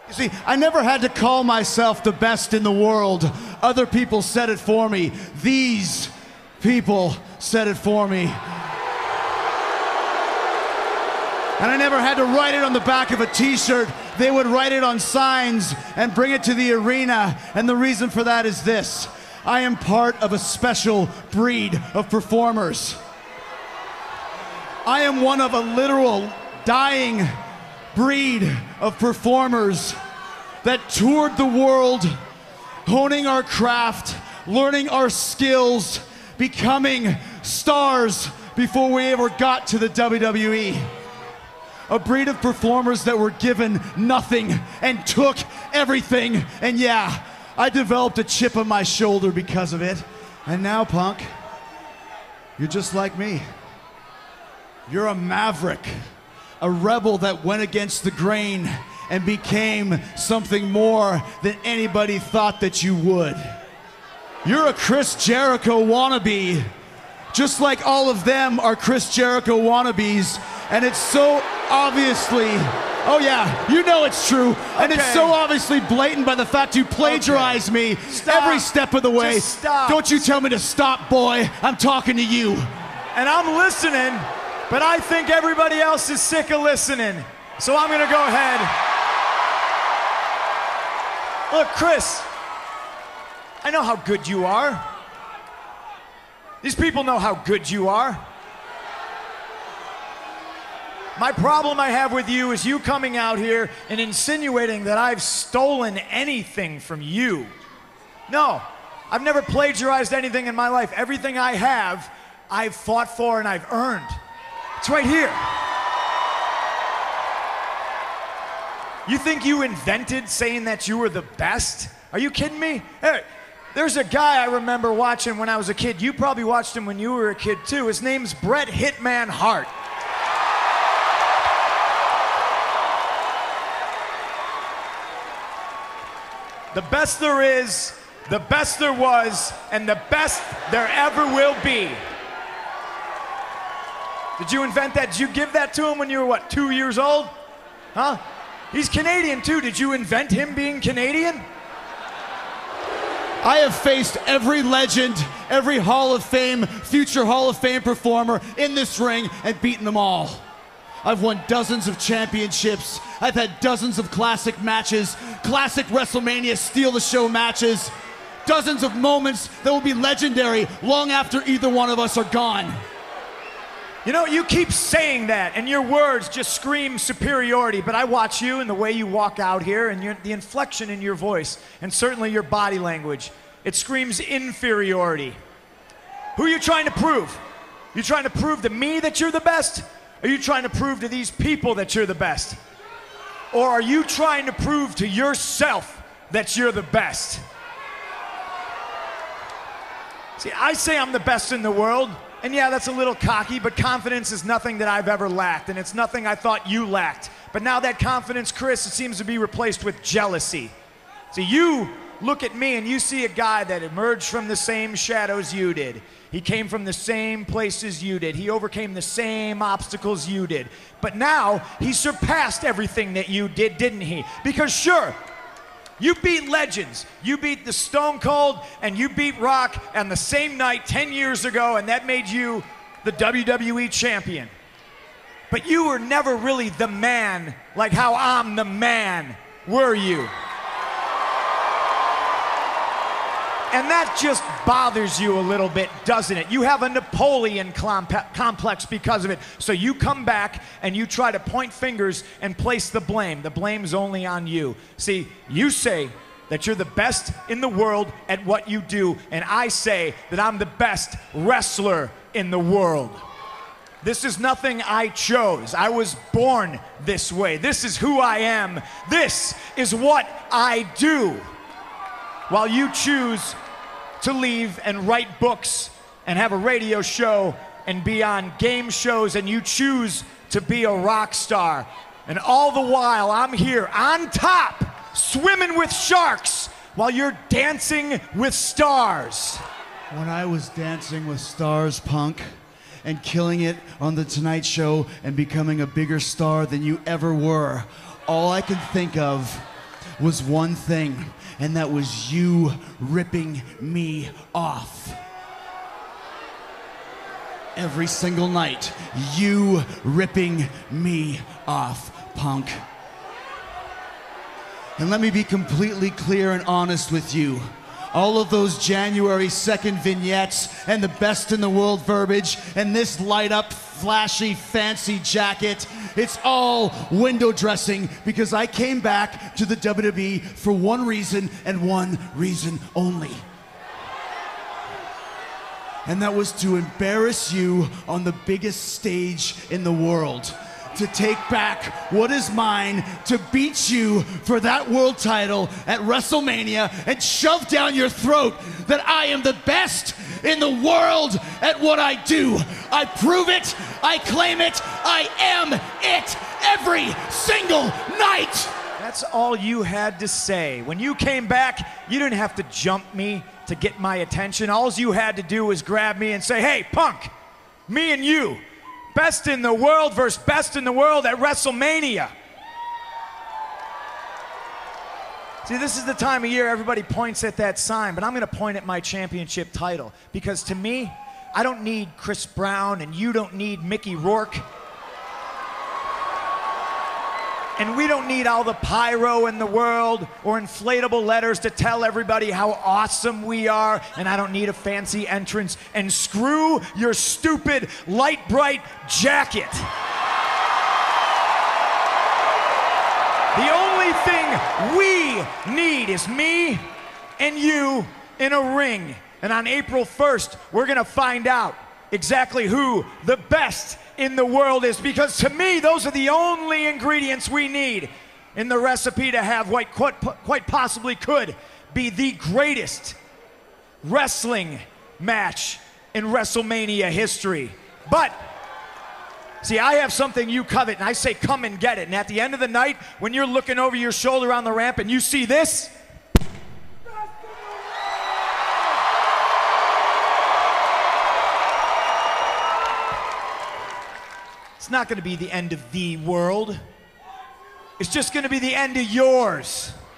You see, I never had to call myself the best in the world. Other people said it for me. These people said it for me. And I never had to write it on the back of a t-shirt. They would write it on signs and bring it to the arena. And the reason for that is this. I am part of a special breed of performers. I am one of a literal dying breed of performers that toured the world, honing our craft, learning our skills, becoming stars before we ever got to the WWE. A breed of performers that were given nothing and took everything. And yeah, I developed a chip on my shoulder because of it. And now, Punk, you're just like me. You're a maverick, a rebel that went against the grain and became something more than anybody thought that you would. You're a Chris Jericho wannabe, just like all of them are Chris Jericho wannabes, and it's so obviously, oh yeah, you know it's true, and it's so obviously blatant by the fact you plagiarize me every step of the way. Just stop. Don't you tell me to stop, boy. I'm talking to you. And I'm listening, but I think everybody else is sick of listening. So I'm gonna go ahead. Look, Chris, I know how good you are. These people know how good you are. My problem I have with you is you coming out here and insinuating that I've stolen anything from you. No, I've never plagiarized anything in my life. Everything I have, I've fought for and I've earned. It's right here. You think you invented saying that you were the best? Are you kidding me? Hey, there's a guy I remember watching when I was a kid. You probably watched him when you were a kid too. His name's Bret Hitman Hart. The best there is, the best there was, and the best there ever will be. Did you invent that? Did you give that to him when you were, what, 2 years old? Huh? He's Canadian too. Did you invent him being Canadian? I have faced every legend, every Hall of Fame, future Hall of Fame performer in this ring and beaten them all. I've won dozens of championships. I've had dozens of classic matches, classic WrestleMania steal the show matches, dozens of moments that will be legendary long after either one of us are gone. You know, you keep saying that, and your words just scream superiority, but I watch you and the way you walk out here and the inflection in your voice, and certainly your body language, it screams inferiority. Who are you trying to prove? You trying to prove to me that you're the best? Are you trying to prove to these people that you're the best? Or are you trying to prove to yourself that you're the best? See, I say I'm the best in the world. And yeah, that's a little cocky, but confidence is nothing that I've ever lacked, and it's nothing I thought you lacked. But now that confidence, Chris, it seems to be replaced with jealousy. See, you look at me and you see a guy that emerged from the same shadows you did. He came from the same places you did. He overcame the same obstacles you did. But now, he surpassed everything that you did, didn't he? Because sure, you beat legends. You beat the Stone Cold and you beat Rock on the same night 10 years ago, and that made you the WWE champion. But you were never really the man like how I'm the man, were you? And that just bothers you a little bit, doesn't it? You have a Napoleon complex because of it. So you come back and you try to point fingers and place the blame. The blame's only on you. See, you say that you're the best in the world at what you do, and I say that I'm the best wrestler in the world. This is nothing I chose. I was born this way. This is who I am. This is what I do. While you choose to leave and write books and have a radio show and be on game shows, and you choose to be a rock star. And all the while, I'm here on top, swimming with sharks, while you're dancing with stars. When I was dancing with stars, Punk, and killing it on The Tonight Show and becoming a bigger star than you ever were, all I could think of was one thing, and that was you ripping me off. Every single night, you ripping me off, Punk. And let me be completely clear and honest with you. All of those January 2nd vignettes and the best in the world verbiage and this light up, flashy, fancy jacket, it's all window dressing because I came back to the WWE for one reason and one reason only. And that was to embarrass you on the biggest stage in the world. To take back what is mine, to beat you for that world title at WrestleMania and shove down your throat that I am the best in the world at what I do. I prove it, I claim it, I am it every single night. That's all you had to say. When you came back, you didn't have to jump me to get my attention. All you had to do was grab me and say, hey, Punk, me and you, best in the world versus best in the world at WrestleMania. See, this is the time of year everybody points at that sign, but I'm going to point at my championship title because to me, I don't need Chris Brown and you don't need Mickey Rourke. And we don't need all the pyro in the world or inflatable letters to tell everybody how awesome we are. And I don't need a fancy entrance. And screw your stupid light bright jacket. The only thing we need is me and you in a ring. And on April 1st, we're gonna find out exactly who the best in the world is, because to me, those are the only ingredients we need in the recipe to have what quite possibly could be the greatest wrestling match in WrestleMania history. But, see, I have something you covet, and I say come and get it. And at the end of the night, when you're looking over your shoulder on the ramp and you see this, it's not going to be the end of the world. It's just going to be the end of yours.